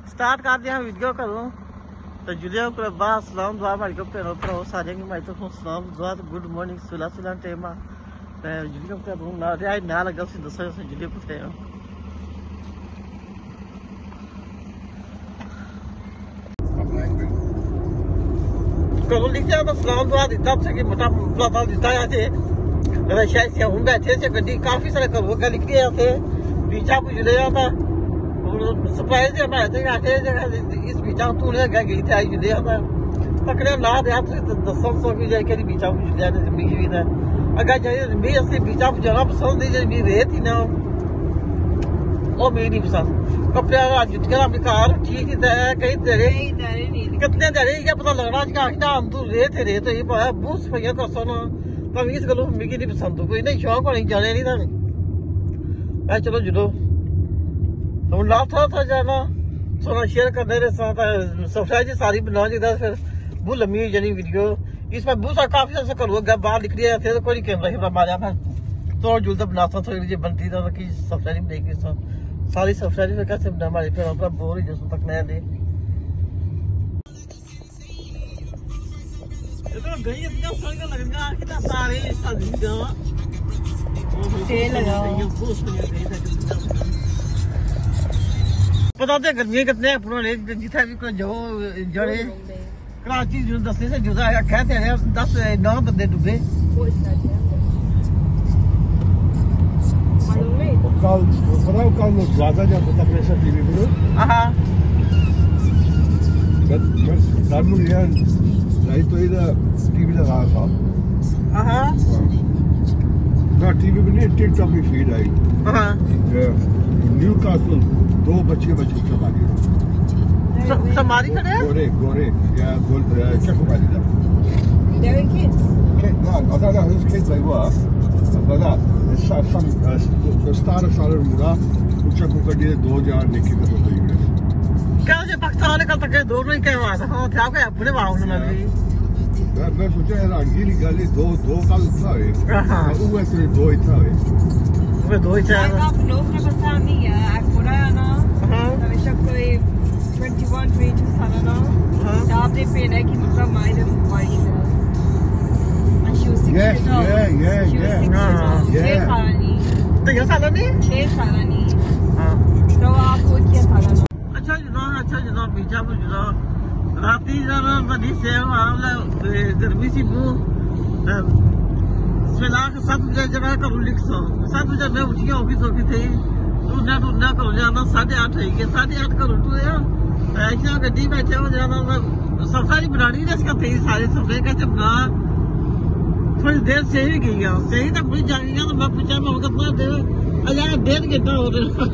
Start करते हैं video करो तो जुड़े हो बाहर सलाम दुआ भाई को पेरो प्रो सारे की माइतो को सलाम दुआ तो गुड मॉर्निंग सुला सुला टाइम मैं जुड़े को रूम ना रे ना लगा सी दसो से जुड़े पुछे करो लिख दिया तो सलाम दुआ दिता से कि मोटा प्लाटा दिता है थे अरे शायद से हम बैठे से गड्डी काफी सारे करो का लिख दिया थे बीचा पूछ ले जाता सरप्राइज है मैं तो आके इस बीचा तूने गई थी आई जुड़े था पकड़े ना दे आप दसों सौ की जाए के बीचा पूछ लिया ने मी भी था अगर जाए मी असली बीचा जगह पसंद नहीं मी रेत ही ना ओ मेरी नहीं पसंद कपड़े आज जुट के अपनी कार ठीक है कहीं तेरे कितने तेरे क्या पता लगना कि हम तू रेत तो ये पाया बूस भैया कर सोना तब इस गलो मी की नहीं पसंद कोई नहीं शौक नहीं जाने नहीं था मैं चलो जुड़ो तो लाभ था जाना सोना शेयर करने के साथ सब्सक्राइब सारी बना जी फिर बहुत लंबी जानी वीडियो इसमें बहुत सारा काफी ऐसा करूँगा बाहर निकल रहे थे तो कोई कैमरा मारा मैं तो जुलता बनाता थोड़ी बनती था कि सब्सक्राइब देगी सारी सब्सक्राइब कैसे बना हमारे फिर अपना बोल ही तक नया दे पता तो गर्मी कितने पुराने जिथे भी जो जड़े कराची जो दसने से जुदा कहते हैं 10-9 बंदे डूबे कल ज्यादा जब तक प्रेशर टीवी पर तो इधर टीवी लगा था ना टीवी पर नहीं टिकटॉक की फीड आई न्यू कासल 2 बच्चे समारी खड़े हैं गोरे या गोल चकुमारी दा they're kids no his kids like what but that it's some the star मुरा चकु कड़ी 2 जान निकली तो गई क्या जे पाकिस्तान का तक दोनों ही कहवा था हां था के अपने वाव ना भी मैं सोचा है अंगीली गाली 2 कल था हां वो ऐसे 2 ही था वो 2 ही था आप लोग ने बता नहीं है पूरा ना तो शक कोई 21-22 साल ना तो आपने पहले की मतलब मायने वाली है and she was 6 years old तो ये साल नहीं 6 साल नहीं हां तो आप वो क्या साल ना अच्छा जनाब बीचा में जनाब राती जरा बड़ी सेवा गर्मी सी वो फिलहाल 7 बजे जगह करूँ लिख सो 7 बजे मैं उठी ऑफिस थी टूना करो जाना 8:30 है 8:30 करो तू ऐसा गड्डी बैठे हो जाना सफारी बनानी ना इसका थी सारे सफाई कैसे बना थोड़ी देर से ही गई सही तक मुझे जा गया तो मैं पूछा मैं कितना देर 1.5 घंटा हो रहा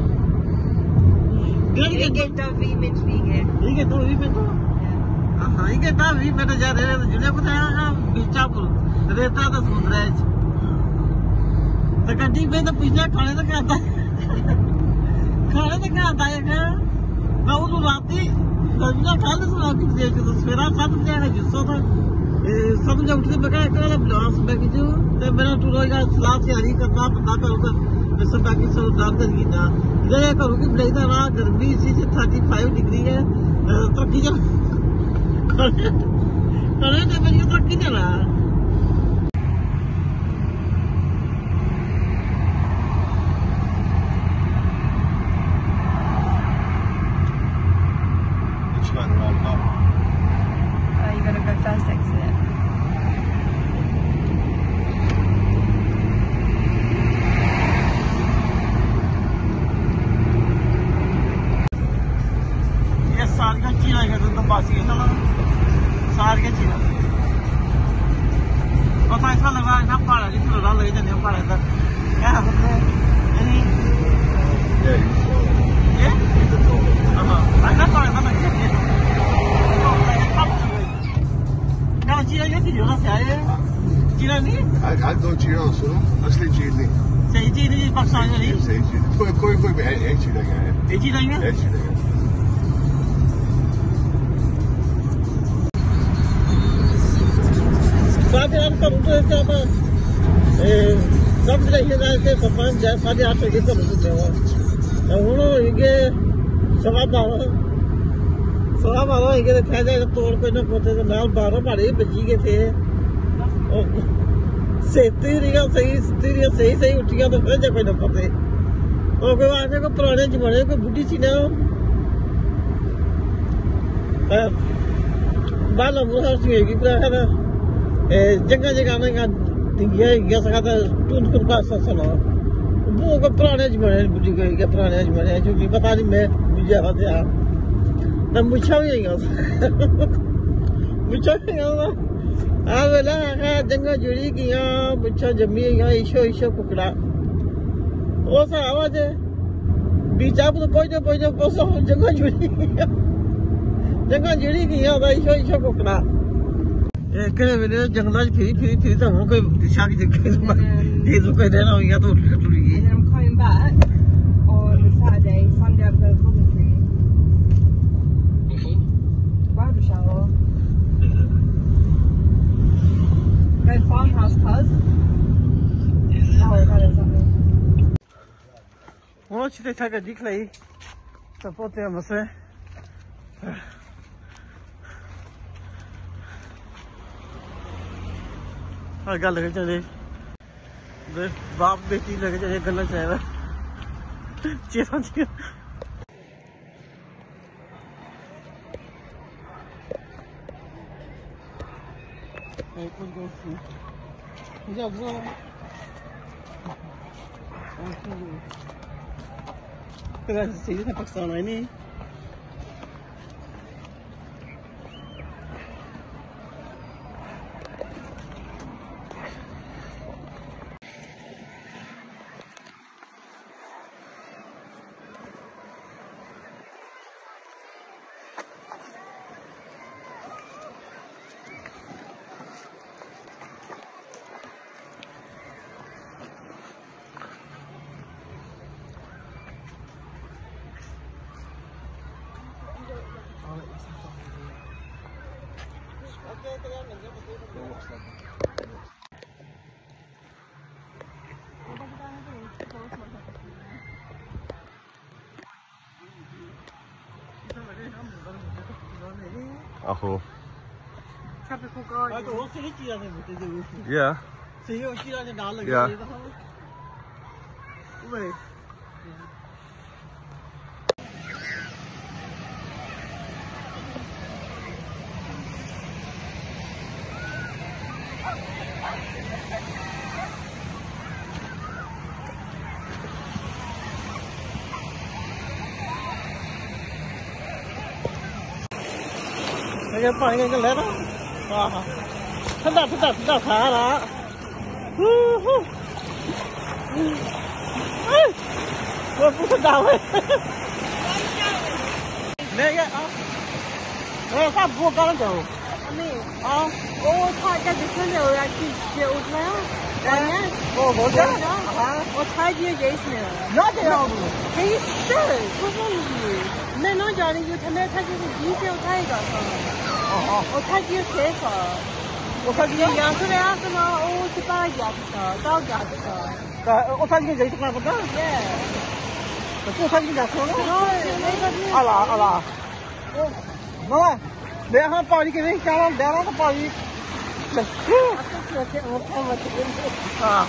1.5 घंटा 20 मिनट भी है ठीक है तो 20 मिनट हाँ ये घंटा 20 मिनट जा रहे जुड़े बताया बीचा पुल रेता तो समुद्र तो गड्डी में तो पूछना खाने तो क्या आता है मैं वो राती गड्डी खा ले राती देख तो सवेरा 7 बजे है जिसो था 7 बजे उठ के मैं कहा ब्लास में कि जो ते मेरा टूर का सलाह तैयारी करना पता करूंगा सब बाकी सब दान करेगी ना ये करूंगी ब्लेज ना गर्मी सी 35 डिग्री है तो ठीक है करे तो मैं तो किधर आ you gotta go first exit. ये साल का चीना है तो बासी है ना साल का चीना पता ऐसा लगा ना पहाड़ की थोड़ा ले जाने पहाड़ तक क्या होता है ये हां ऐसा पहाड़ ना लगे चीना ये की जोना से आए चीना नहीं आज 2 चीना सो असली चीज नहीं सही चीज नहीं पाकिस्तान में नहीं सही चीज कोई भी है एक चीज है एक चीज नहीं है एक चीज है बात हम कर रहे थे अब सब रहिए जाके 5:30 बजे कर रहे थे वो हूँ ये सवा 12 ही के थे तोड़ कोई ना पोते तो नाल 12 मारे बजी गए थे सही उठिया तो फिर कोई ना पोते और कोई आने को पुराने जमाने कोई बुढ़ी सी ना बाल मुहर सी पूरा है ना जगह जगह में दिंगिया सका टून का सुना वो को पुराने जमाने बुढ़ी गई के पुराने जमाने जो भी पता नहीं मैं मुझे होते आ ना मुझे भी नहीं मुझे नहीं आ वेला है जंगा जुड़ी किया मुझे जमी है ईशो कुकड़ा वो सा आवाज है बीचा तो पहुंचे पोसो जंगा जुड़ी किया था ईशो कुकड़ा कहने मेरे जंगल फिरी तो हूँ कोई दिशा की जगह ये तो कोई देना हो गया तो टूटी गई And I'm coming back on Saturday, Sunday I've got a Coventry. Barber shower. Going farmhouse, cuz. Oh, that is something. वो चीज़ें था कि दिख रही तो पोते हमसे हाँ गल लगे चले बाप बेटी लगे चले गलत चाहिए चेता चाहिए पाकिस्तान है नहीं Aho. Tropical garden. Yeah. Yeah. पानी का ले रहा ठंडा खा रहा वो पूछ दावे ले गया सब वो कौन जाओ वो था क्या दिखने ले रहा कि ये उठना है वो बोल रहा हाँ वो था ये इसमें ना जाओ Hey, sure. What's wrong with you? मैं ना जाने की ठंडा था कि बीच से उठाएगा उठा दिया सेफा उठा दिया यहाँ से आया तो ना वो चिपा गया था दाग गया था उठा दिया जैसे कितना पता तो उठा दिया जाते हो ना अला मामा मैं हाँ पानी के नहीं क्या दे रहा तो पानी हाँ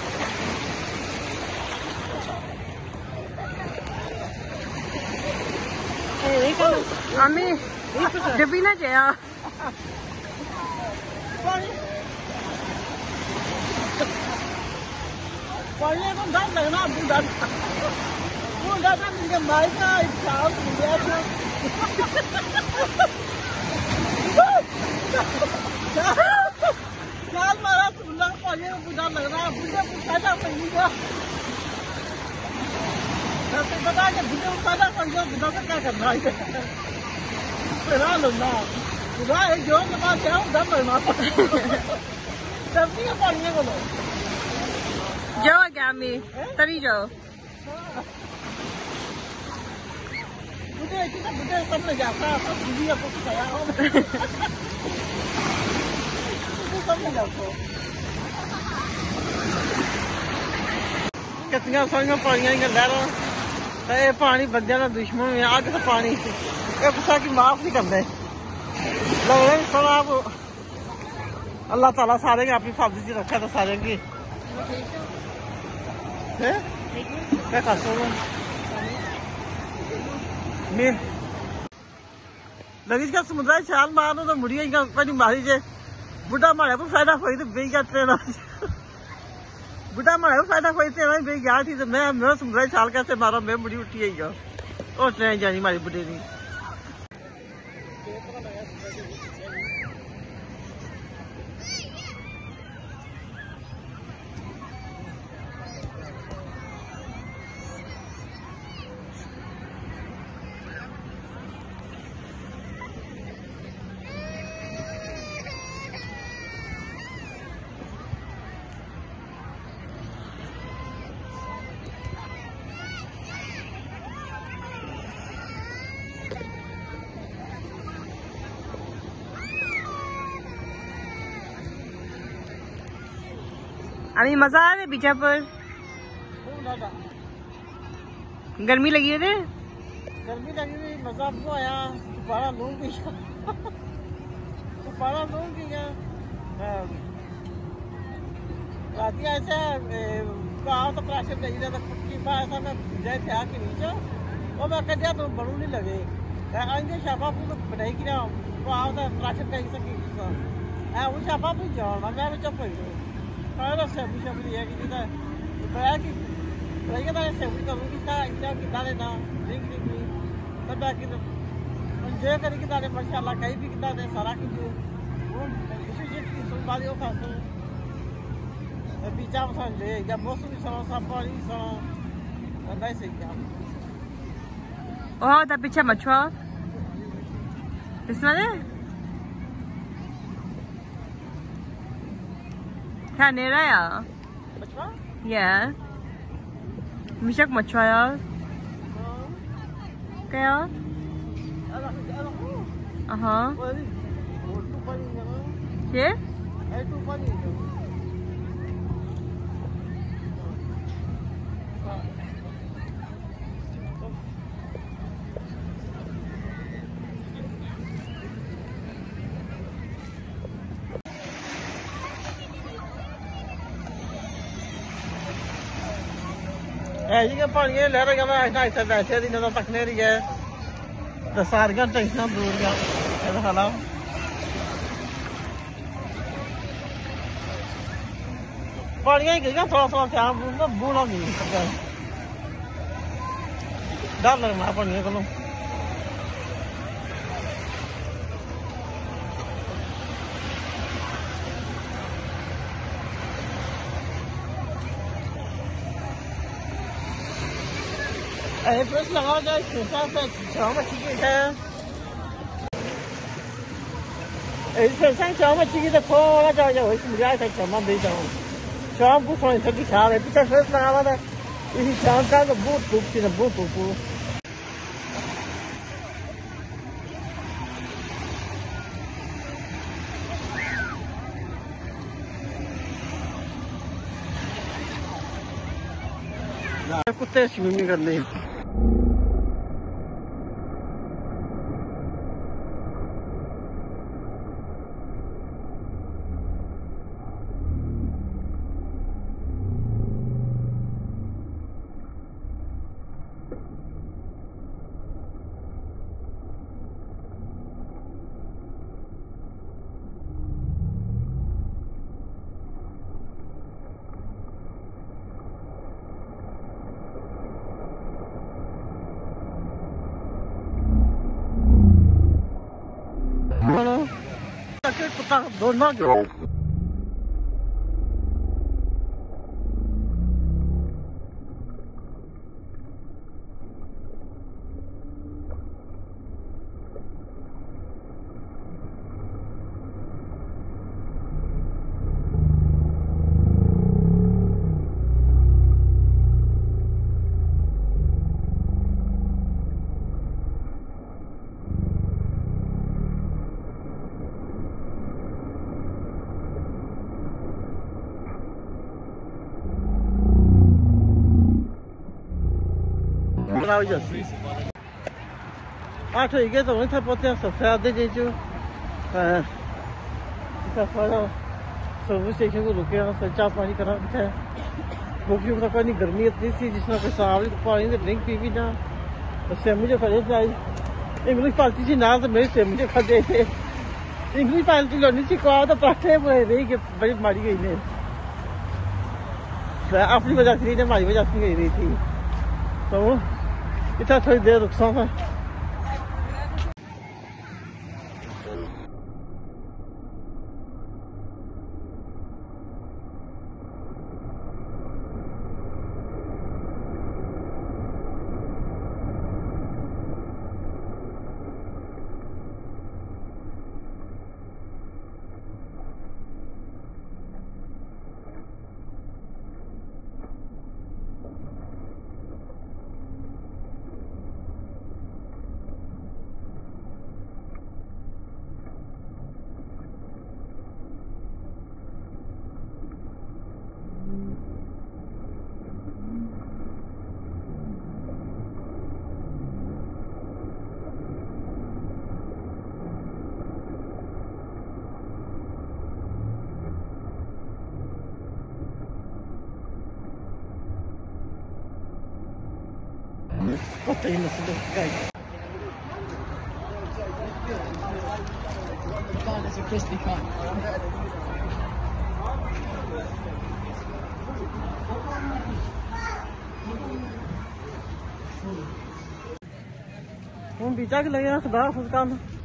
Ami, जबी ना जाया पानी को डर लगना वो डर मुझे मारेगा इच्छा मुझे चाल मारा तुल्ला पानी को डर लगना मुझे फायदा पड़ेगा तो बता के मुझे फायदा पड़ेगा बुढ़ा का क्या करना है तेरा लुना बुढ़ा है जो के पास जाओ डर लगना सबसे पानी को लो जाओ गामी तभी जाओ मुझे सब में जाता सब दुनिया को खाया हो सब में जाओ कितनी सारियां पानियां ही ले रहा ये पानी बंदे का दुश्मन है आग से पानी ये गुस्सा की माफ नहीं करते आप अल्लाह ताला सारे की अपनी हिफाजत च रखा तो सारे की क्या कर लगी क्या समुद्र छाल मारना तो मुड़िया पहली मारी जे बुढ़ा मारे को फायदा कोई तो बेच गया ट्रेन बुढ़ा मारे को फायदा कोई ट्रेन बेच गया थी तो मैं समुद्र छाल कैसे मारा मैं मुड़ी उठी आई और ट्रेन जानी मारी बुढ़े नहीं अभी मजा आ रहा है बीचा पर गर्मी लगी हुई गर्मी लगी हुई मजा आपको आया दोबारा लूंगी दोबारा लूंगी राती ऐसा गाँव तो प्राशन चाहिए था कुछ ऐसा मैं जय थे आके नीचे और मैं कह दिया तो बड़ू नहीं लगे आएंगे शाबा को बनाएगी ना गाँव तो प्राशन कहीं सकी वो शाबा भी जाना मैं भी चुप हो सेबी शबरी है कि बताया कि सेबी करूँगी क्या कितना लेना लिंक नहीं तो बाकी तो जो करी कितना माशाल्लाह कहीं भी कितना दे सारा की जो इसी चीज की सुन वाली हो खासो बीचा में समझ ले या मौसम सरो सब पानी सरो नहीं सही क्या ओह दा पीछे मछुआ इसमें क्या नहीं रहा यार मछुआ Yeah. Misak machaya. Kaya? Aha. Yeah? जी के पानी लहर गया मैं इतना बैठे दी नजर तक नहीं रही है तो सारियां टेंशन दूर गया हाल पानिया ही गई थोड़ा थोड़ा ध्यान बूढ़ा नहीं डर लगना पानिया को फ्रेश लगा जाए छाव मच्छी की है छाव मच्छी की तो थोड़ा जाओ जाओ मुझे छमा दे जाऊँ शाम को थोड़ी थकी खा रहे पीछे फ्रेश लगा हुआ था इसी शाम का तो बहुत धूप थी ना बहुत धूप कुत्ते स्विमिंग करने कुत्ता दोनों बनाओ जैसी 8 이게 또 우리 타포트야 서야 되지 주 इसका सारा सर्विस स्टेशन को रुके हैं चाय पानी करा है क्योंकि उनका पानी गर्मी इतनी थी जिसमें कोई साफ पानी से ड्रिंक पी भी ना उससे मुझे खड़े थे इंग्लिश पार्टी थी ना तो मेरे से मुझे खाते थे इंग्लिश पार्टी लड़नी थी कहा तो पराठे बड़े रही कि बड़ी मारी गई ने अपनी वजह से नहीं हमारी वजह से गई रही थी तो इतना थोड़ी देर रुकसा था What are you listening to, guys? It's a crispy cut. हम बीचा के लगे खुदा फुसका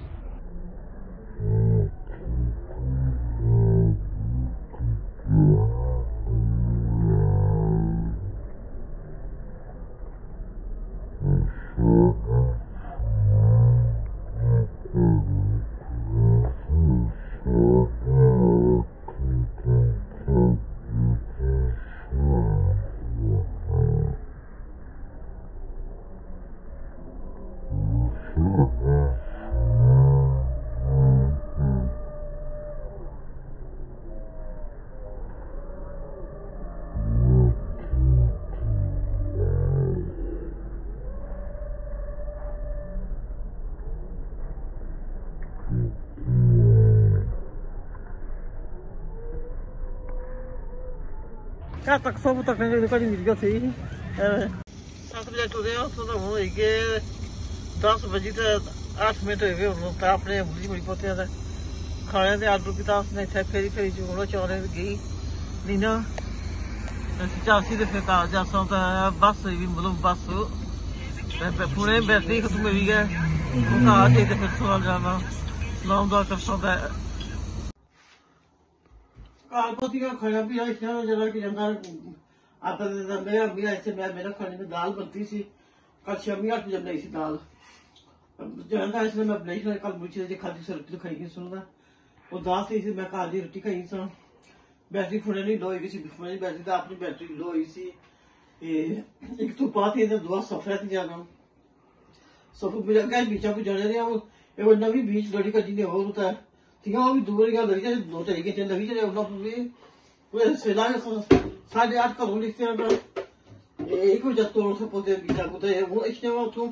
क्या तक सब तक कहीं मिल गया थी 7 बजे टुरे तो हो गए 10 बजे तो 8 मिनट हो गए अपने बुरी बड़ी पोते खाने से आलू की तास ने थे फेरी फेरी जो चौरे गई नीना चासी दे फिर जा तो बस भी मतलब बस पुणे बैटरी खत्म हो गया फिर सवाल जाना नाम दा कर सकता है कालपति का खाया भी है जरा कि जंगा आता मेरा मेरा ऐसे मेरा खाने में दाल बनती थी कल शामी 8 बजे बनाई थी दाल जो है इसमें मैं बनाई कल मुझे खाती से रोटी खाई सुनगा वो दाल थी मैं कहा दी रोटी खाई सा बैटरी फुने नहीं लो हुई फुने बैटरी तो अपनी बैटरी लो हुई सी एक तो बात है दुआ सफर थी जाना सफर मुझे अगर बीचा को जाने रहे वो नवी बीच लड़ी का जिन्हें हो होता है ठीक है वो भी दूर का लड़ी जाए 2 तरीके से लगी जाए उन्होंने पूरे सेला 8:30 का रूल लिखते हैं एक बजे तोड़ से पोते बीचा को तो वो इसने वो तो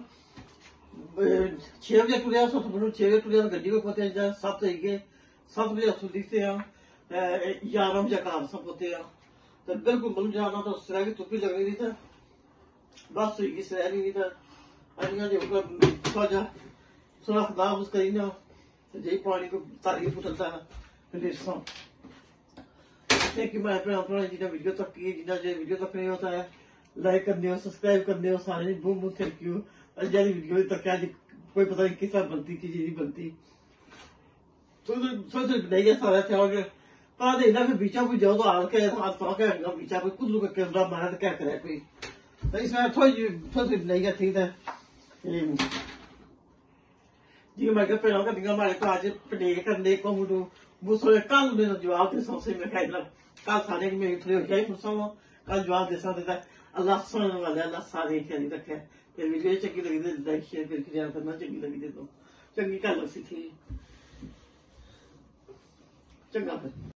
6 बजे टुरिया सो तो 6 बजे टुरिया गड्डी को पोते जा 7 तरीके 7 बजे असुल लिखते हैं 11 बजे कार सब पोते हैं तो बिल्कुल मुझे जाना तो सरा की टोपी लग रही थी बस की सरा नहीं था अन्य जो ऊपर सजा सुना खुदा उसका ही ना जय पानी को तारीफ उठता है फिर थैंक यू मैं अपना जितना वीडियो तक की जितना जो वीडियो तक नहीं होता है लाइक करने हो सब्सक्राइब करने हो सारे बहुत बहुत थैंक यू अजारी वीडियो तक क्या कोई पता नहीं किस तरह बनती किस चीज बनती तो नहीं है सारा क्या हो गया पता नहीं ना फिर बीचा को जाओ तो हाल के हाथ पा के बीचा को कुछ लोग कैमरा मारा तो क्या करे कोई तो इसमें थोड़ी नहीं है ठीक है जी मैं क्या पहला कर दिया हमारे को आज पढ़े करने को मुझे वो सोचे कल मैंने जवाब दे सबसे मैं कहना कल सारे में थोड़ी हो जाए मुझसे कल जवाब दे सकता अल्लाह सुनने वाला अल्लाह सारे ख्याल रखे फिर वीडियो चंगी लगी तो लाइक शेयर करके करना चंगी लगी तो चंगी गल सी थी चंगा फिर